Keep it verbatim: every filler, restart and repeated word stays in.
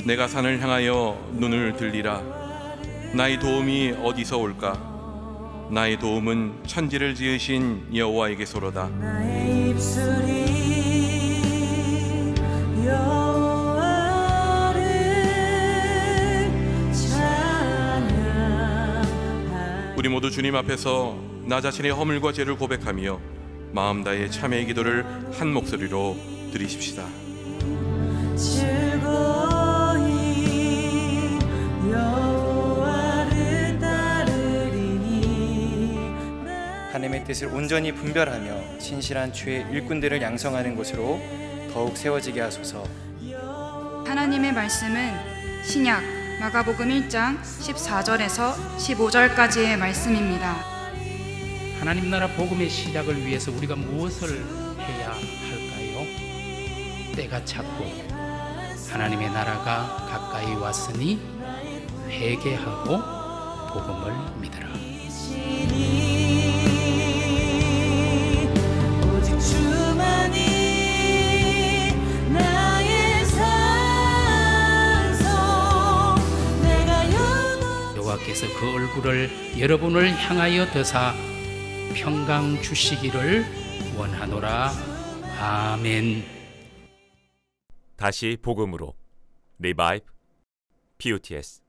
내가 산을 향하여 눈을 들리라. 나의 도움이 어디서 올까? 나의 도움은 천지를 지으신 여호와에게서로다. 나의 입술이 여호와를 찬양하리. 우리 모두 주님 앞에서 나 자신의 허물과 죄를 고백하며 마음 다해 참회의 기도를 한 목소리로 드리십시다. 즐거이 여호와를 따르리니. 하나님의 뜻을 온전히 분별하며 진실한 주의 일꾼들을 양성하는 곳으로 더욱 세워지게 하소서. 하나님의 말씀은 신약 마가복음 일 장 십사 절에서 십오 절까지의 말씀입니다. 하나님 나라 복음의 시작을 위해서 우리가 무엇을 해야 할까요? 때가 찼고 하나님의 나라가 가까이 왔으니 회개하고 복음을 믿으라. 오직 주만이 나의 산성. 내가 여호와께서 그 얼굴을 여러분을 향하여 드사 평강 주시기를 원하노라. 아멘. 다시 복음으로 리바이브 피유티에스